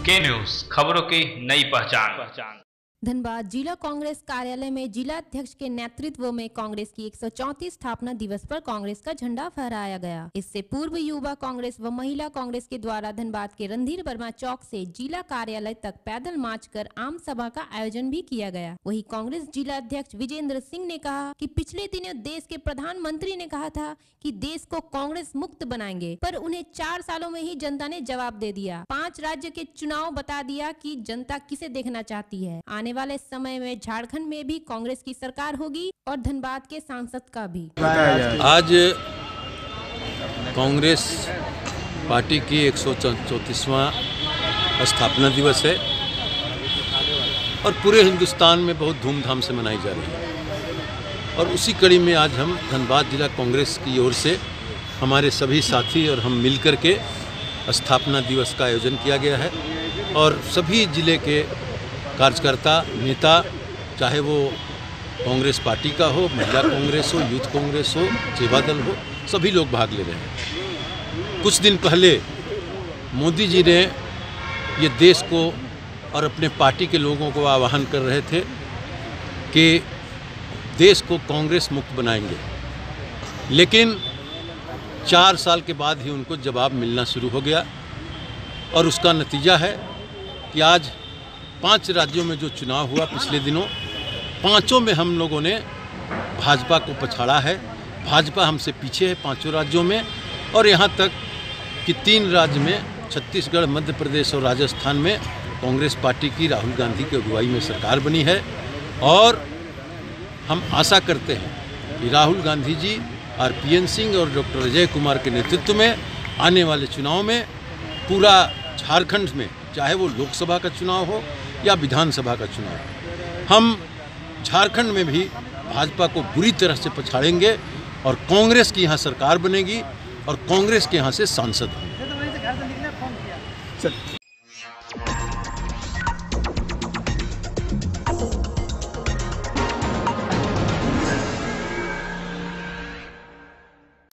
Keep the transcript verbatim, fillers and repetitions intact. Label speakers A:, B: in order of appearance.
A: के न्यूज, खबरों की नई पहचान।
B: धनबाद जिला कांग्रेस कार्यालय में जिला अध्यक्ष के नेतृत्व में कांग्रेस की एक सौ चौंतीस स्थापना दिवस पर कांग्रेस का झंडा फहराया गया। इससे पूर्व युवा कांग्रेस व महिला कांग्रेस के द्वारा धनबाद के रणधीर वर्मा चौक से जिला कार्यालय तक पैदल मार्च कर आम सभा का आयोजन भी किया गया। वहीं कांग्रेस जिला अध्यक्ष विजेंद्र सिंह ने कहा कि पिछले दिनों देश के प्रधानमंत्री ने कहा था कि देश को कांग्रेस मुक्त बनाएंगे, पर उन्हें चार सालों में ही जनता ने जवाब दे दिया। पांच राज्य के चुनाव बता दिया कि जनता किसे देखना चाहती है। आने वाले समय में झारखंड में भी कांग्रेस की सरकार होगी और धनबाद के सांसद का भी।
C: आज कांग्रेस पार्टी की एक सौ चौंतीसवां स्थापना दिवस है और पूरे हिंदुस्तान में बहुत धूमधाम से मनाई जा रही है। और उसी कड़ी में आज हम धनबाद जिला कांग्रेस की ओर से हमारे सभी साथी और हम मिलकर के स्थापना दिवस का आयोजन किया गया है। और सभी जिले के कार्यकर्ता नेता, चाहे वो कांग्रेस पार्टी का हो, महिला कांग्रेस हो, यूथ कांग्रेस हो, सेवा दल हो, सभी लोग भाग ले रहे हैं। कुछ दिन पहले मोदी जी ने ये देश को और अपने पार्टी के लोगों को आह्वान कर रहे थे कि देश को कांग्रेस मुक्त बनाएंगे, लेकिन चार साल के बाद ही उनको जवाब मिलना शुरू हो गया। और उसका नतीजा है कि आज पांच राज्यों में जो चुनाव हुआ पिछले दिनों, पांचों में हम लोगों ने भाजपा को पछाड़ा है। भाजपा हमसे पीछे है पांचों राज्यों में। और यहाँ तक कि तीन राज्य में, छत्तीसगढ़, मध्य प्रदेश और राजस्थान में कांग्रेस पार्टी की राहुल गांधी की अगुवाई में सरकार बनी है। और हम आशा करते हैं कि Rahul Gandhi ji, R P N Singh और डॉक्टर अजय कुमार के नेतृत्व में आने वाले चुनाव में पूरा झारखंड में, चाहे वो लोकसभा का चुनाव हो या विधानसभा का चुनाव, हम झारखंड में भी भाजपा को बुरी तरह से पछाड़ेंगे और कांग्रेस की यहाँ सरकार बनेगी और कांग्रेस के यहाँ से सांसद होंगे।